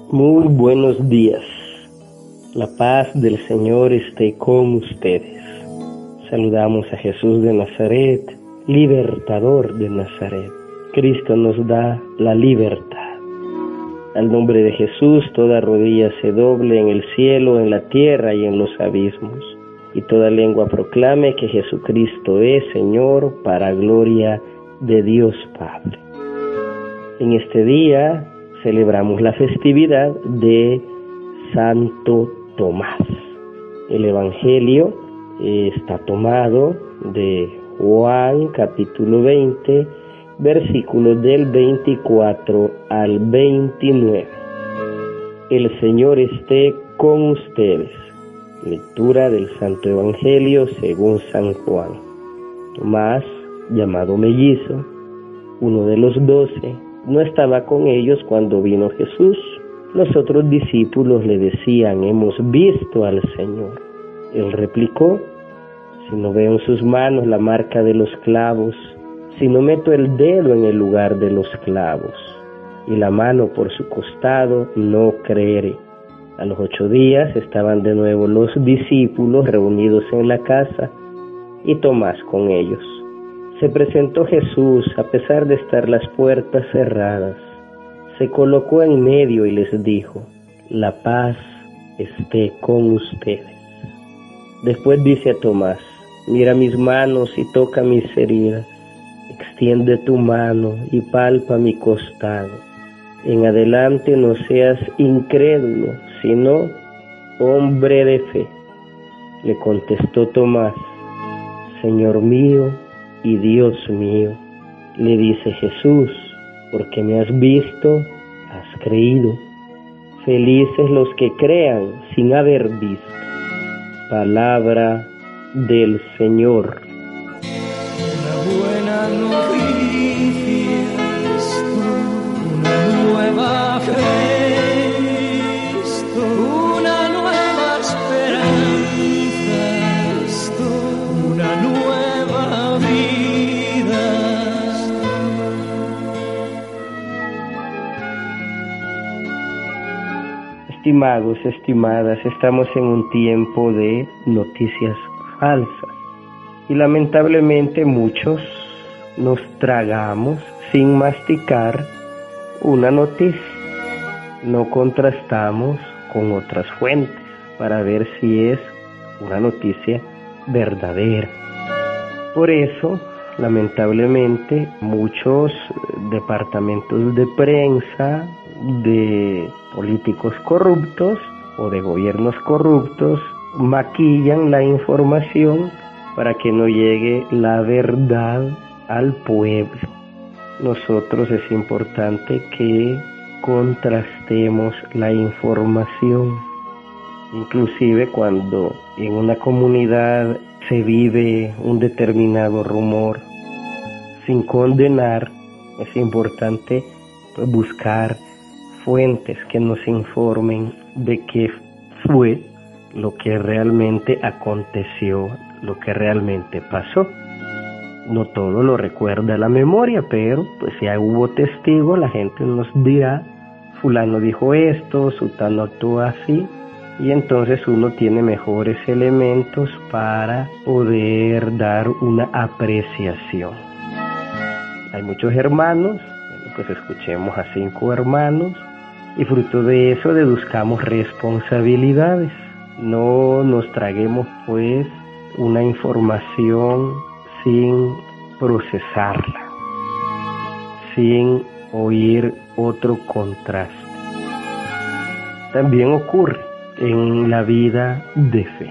Muy buenos días. La paz del Señor esté con ustedes. Saludamos a Jesús de Nazaret, libertador de Nazaret. Cristo nos da la libertad. Al nombre de Jesús toda rodilla se doble en el cielo, en la tierra y en los abismos, y toda lengua proclame que Jesucristo es Señor, para gloria de Dios Padre. En este día celebramos la festividad de Santo Tomás. El Evangelio está tomado de Juan capítulo 20, versículos del 24 al 29. El Señor esté con ustedes. Lectura del Santo Evangelio según San Juan. Tomás, llamado Mellizo, uno de los 12, no estaba con ellos cuando vino Jesús. Los otros discípulos le decían: hemos visto al Señor. Él replicó: si no veo en sus manos la marca de los clavos, si no meto el dedo en el lugar de los clavos y la mano por su costado, no creeré. A los 8 días estaban de nuevo los discípulos reunidos en la casa y Tomás con ellos. Se presentó Jesús a pesar de estar las puertas cerradas. Se colocó en medio y les dijo: la paz esté con ustedes. Después dice a Tomás: mira mis manos y toca mis heridas. Extiende tu mano y palpa mi costado. En adelante no seas incrédulo, sino hombre de fe. Le contestó Tomás: Señor mío y Dios mío. Le dice Jesús: porque me has visto, has creído. Felices los que crean sin haber visto. Palabra del Señor. Una buena noticia es una nueva Cristo, una nueva esperanza es una nueva vida. Estimados, estimadas, estamos en un tiempo de noticias falsas. Y lamentablemente muchos nos tragamos sin masticar una noticia. No contrastamos con otras fuentes para ver si es una noticia verdadera. Por eso, lamentablemente, muchos departamentos de prensa, de políticos corruptos o de gobiernos corruptos maquillan la información para que no llegue la verdad al pueblo. Nosotros es importante que contrastemos la información. Inclusive cuando en una comunidad se vive un determinado rumor, sin condenar, es importante buscar fuentes que nos informen de qué fue lo que realmente aconteció, lo que realmente pasó. No todo lo recuerda la memoria, pero pues si hubo testigo, la gente nos dirá: fulano dijo esto, sutano actuó así, y entonces uno tiene mejores elementos para poder dar una apreciación. Hay muchos hermanos, pues escuchemos a 5 hermanos, y fruto de eso deduzcamos responsabilidades. No nos traguemos pues una información sin procesarla, sin oír otro contraste. También ocurre en la vida de fe.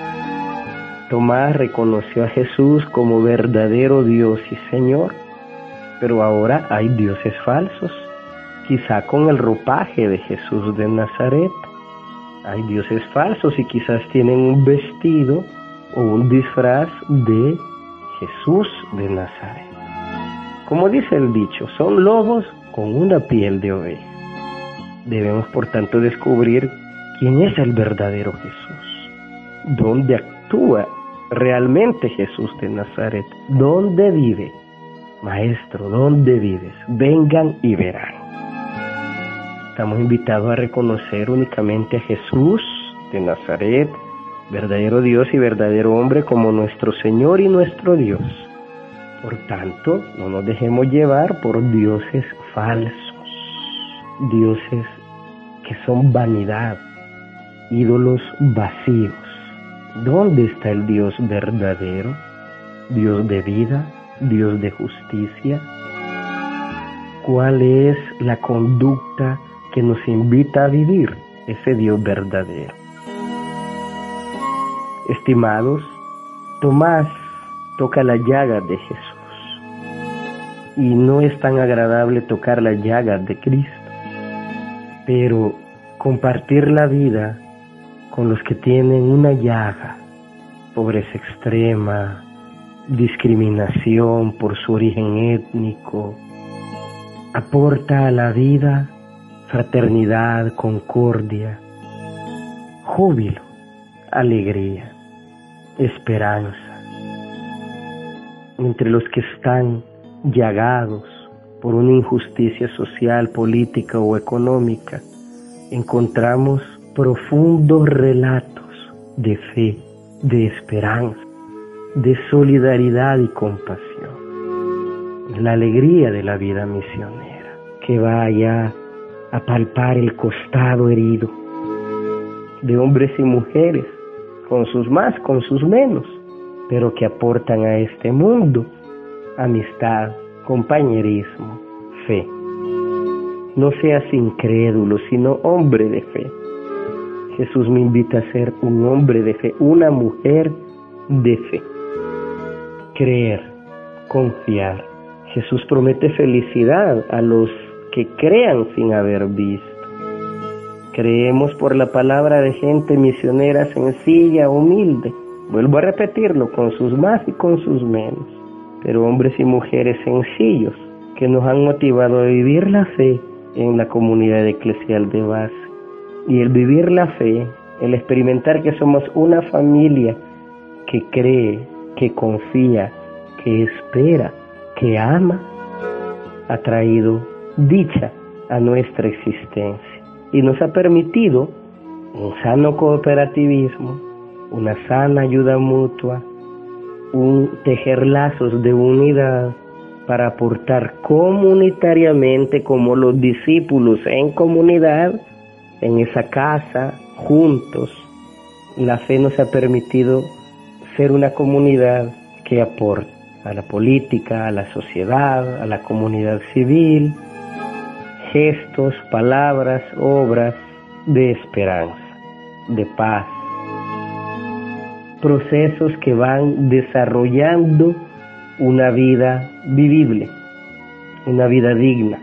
Tomás reconoció a Jesús como verdadero Dios y Señor, pero ahora hay dioses falsos, quizá con el ropaje de Jesús de Nazaret. Hay dioses falsos y quizás tienen un vestido o un disfraz de Jesús de Nazaret. Como dice el dicho, son lobos con una piel de oveja. Debemos por tanto descubrir quién es el verdadero Jesús, dónde actúa realmente Jesús de Nazaret, dónde vive. Maestro, ¿dónde vives? Vengan y verán. Estamos invitados a reconocer únicamente a Jesús de Nazaret, verdadero Dios y verdadero hombre, como nuestro Señor y nuestro Dios. Por tanto, no nos dejemos llevar por dioses falsos, dioses que son vanidad, ídolos vacíos. ¿Dónde está el Dios verdadero? Dios de vida, Dios de justicia. ¿Cuál es la conducta que nos invita a vivir ese Dios verdadero? Estimados, Tomás toca las llagas de Jesús y no es tan agradable tocar las llagas de Cristo, pero compartir la vida con los que tienen una llaga, pobreza extrema, discriminación por su origen étnico, aporta a la vida fraternidad, concordia, júbilo, alegría, esperanza. Entre los que están llagados por una injusticia social, política o económica, encontramos profundos relatos de fe, de esperanza, de solidaridad y compasión. La alegría de la vida misionera, que va allá a palpar el costado herido de hombres y mujeres, con sus más, con sus menos, pero que aportan a este mundo amistad, compañerismo, fe. No seas incrédulo, sino hombre de fe. Jesús me invita a ser un hombre de fe, una mujer de fe. Creer, confiar. Jesús promete felicidad a los que crean sin haber visto. Creemos por la palabra de gente misionera sencilla, humilde. Vuelvo a repetirlo, con sus más y con sus menos. Pero hombres y mujeres sencillos que nos han motivado a vivir la fe en la comunidad eclesial de base. Y el vivir la fe, el experimentar que somos una familia que cree, que confía, que espera, que ama, ha traído dicha a nuestra existencia y nos ha permitido un sano cooperativismo, una sana ayuda mutua, un tejer lazos de unidad para aportar comunitariamente como los discípulos en comunidad, en esa casa, juntos. La fe nos ha permitido ser una comunidad que aporta a la política, a la sociedad, a la comunidad civil, gestos, palabras, obras de esperanza, de paz, procesos que van desarrollando una vida vivible, una vida digna,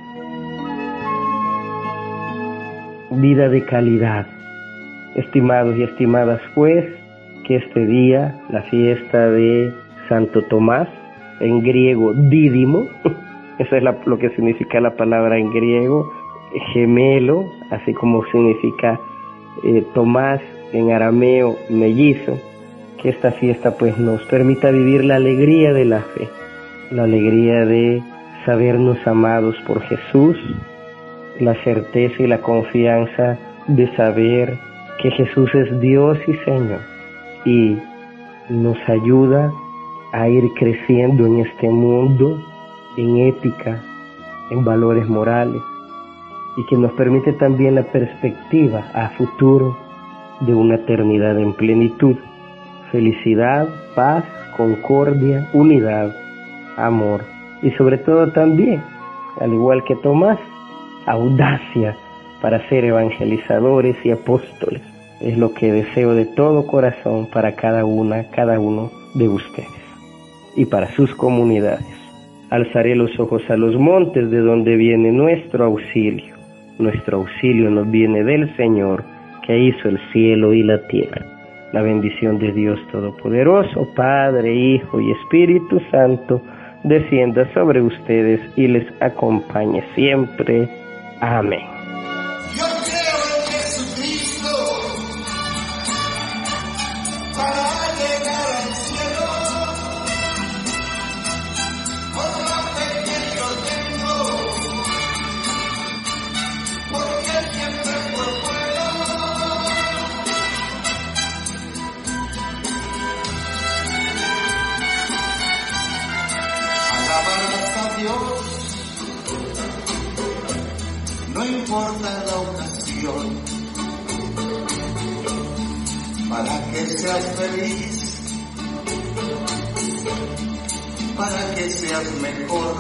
vida de calidad. Estimados y estimadas, pues, que este día, la fiesta de Santo Tomás, en griego Dídimo, eso es lo que significa la palabra en griego, gemelo, así como significa Tomás en arameo, mellizo, que esta fiesta pues nos permita vivir la alegría de la fe, la alegría de sabernos amados por Jesús, la certeza y la confianza de saber que Jesús es Dios y Señor y nos ayuda a ir creciendo en este mundo, en ética, en valores morales, y que nos permite también la perspectiva a futuro de una eternidad en plenitud, felicidad, paz, concordia, unidad, amor, y sobre todo también, al igual que Tomás, audacia para ser evangelizadores y apóstoles. Es lo que deseo de todo corazón para cada uno de ustedes y para sus comunidades. Alzaré los ojos a los montes, de donde viene nuestro auxilio. Nuestro auxilio nos viene del Señor, que hizo el cielo y la tierra. La bendición de Dios Todopoderoso, Padre, Hijo y Espíritu Santo, descienda sobre ustedes y les acompañe siempre. Amén. Yo creo en Jesucristo para llegar al cielo. Por la fe que yo tengo, porque importa la ocasión, para que seas feliz, para que seas mejor.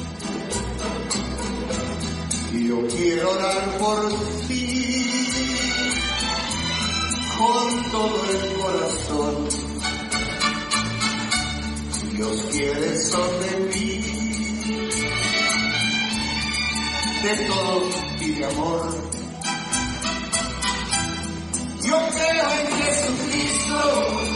Yo quiero orar por ti con todo el corazón. Dios quiere sobre mí de todo y de amor. Yo creo en Jesucristo,